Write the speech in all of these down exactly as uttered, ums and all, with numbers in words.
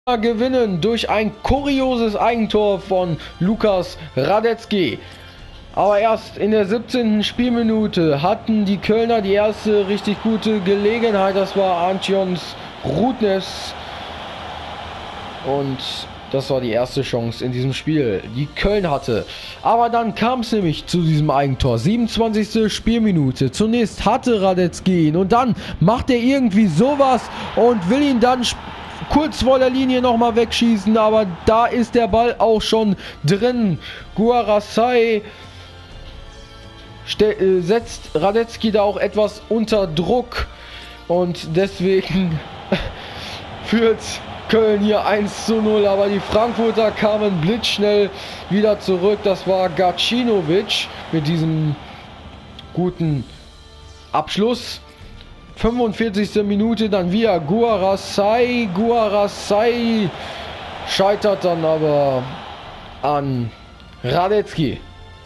Gewinnen durch ein kurioses Eigentor von Lukas Radetzky. Aber erst in der siebzehnten Spielminute hatten die Kölner die erste richtig gute Gelegenheit. Das war Antjons Rudnes. Und das war die erste Chance in diesem Spiel, die Köln hatte. Aber dann kam es nämlich zu diesem Eigentor. siebenundzwanzigste Spielminute. Zunächst hatte Radetzky ihn und dann macht er irgendwie sowas und will ihn dann kurz vor der Linie nochmal wegschießen. Aber da ist der Ball auch schon drin. Guarasei setzt Radetzky da auch etwas unter Druck. Und deswegen führt Köln hier eins zu null, aber die Frankfurter kamen blitzschnell wieder zurück. Das war Gacinovic mit diesem guten Abschluss. fünfundvierzigste Minute dann wieder Guarasei. Guarasei scheitert dann aber an Radetzky.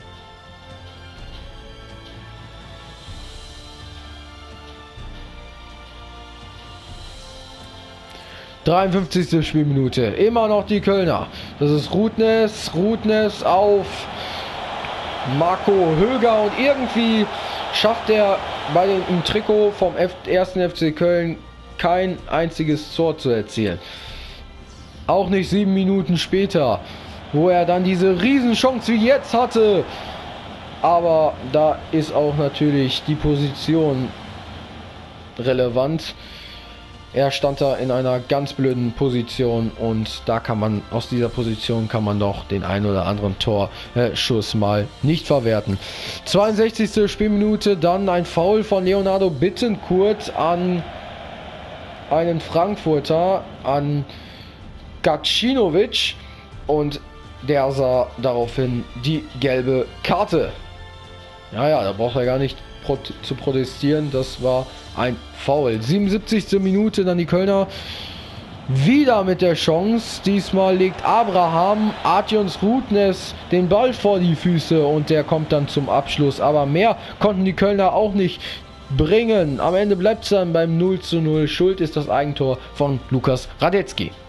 dreiundfünfzigste Spielminute. Immer noch die Kölner. Das ist Rudnes. Rudnes auf Marco Höger. Und irgendwie schafft er bei dem im Trikot vom F ersten F C Köln kein einziges Tor zu erzielen. Auch nicht sieben Minuten später, wo er dann diese Riesenchance wie jetzt hatte. Aber da ist auch natürlich die Position relevant. Er stand da in einer ganz blöden Position und da kann man, aus dieser Position kann man doch den einen oder anderen Torschuss äh, mal nicht verwerten. zweiundsechzigste Spielminute, dann ein Foul von Leonardo Bittencourt an einen Frankfurter, an Gacinovic, und der sah daraufhin die gelbe Karte. Ja, ja, da braucht er gar nicht pro zu protestieren, das war ein Foul. siebenundsiebzigste Minute, dann die Kölner wieder mit der Chance. Diesmal legt Abraham Antjons Rudnes den Ball vor die Füße und der kommt dann zum Abschluss. Aber mehr konnten die Kölner auch nicht bringen. Am Ende bleibt es dann beim null zu null. Schuld ist das Eigentor von Lukas Radetzky.